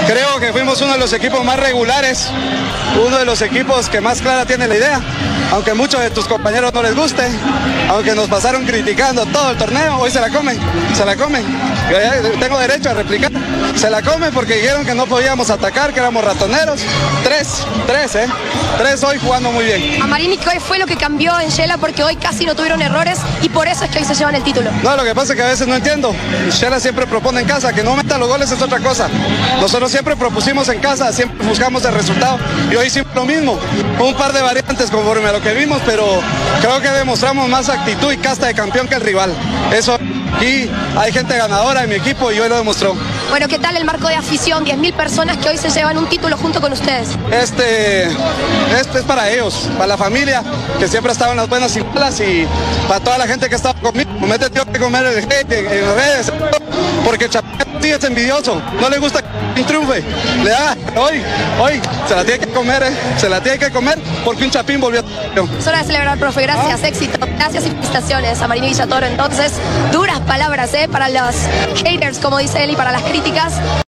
Creo que fuimos uno de los equipos más regulares, uno de los equipos que más clara tiene la idea, aunque muchos de tus compañeros no les guste, aunque nos pasaron criticando todo el torneo, hoy se la comen, tengo derecho a replicar, se la comen porque dijeron que no podíamos atacar, que éramos ratoneros, tres hoy jugando muy bien. Amarini, ¿qué fue lo que cambió en Shela? Porque hoy casi no tuvieron errores y por eso es que hoy se llevan el título. No, lo que pasa es que a veces no entiendo, Shela siempre propone en casa, que no meta los goles es otra cosa, nosotros siempre propusimos en casa, siempre buscamos el resultado y hoy hicimos lo mismo, un par de variantes conforme a lo que vimos, pero creo que demostramos más actitud y casta de campeón que el rival. Eso aquí hay gente ganadora en mi equipo y hoy lo demostró. Bueno, ¿qué tal el marco de afición? 10.000 personas que hoy se llevan un título junto con ustedes. Este es para ellos, para la familia, que siempre ha estado en las buenas y malas, y para toda la gente que ha estado conmigo. Me he tenido que comer el hate en redes, porque Chapín sí es envidioso, no le gusta que triunfe. Le da, hoy, se la tiene que comer, porque un Chapín volvió a... Es hora de celebrar, profe, gracias, éxito, gracias y felicitaciones a Amarini Villatoro. Entonces, duras palabras para los haters, como dice él, y para las críticas.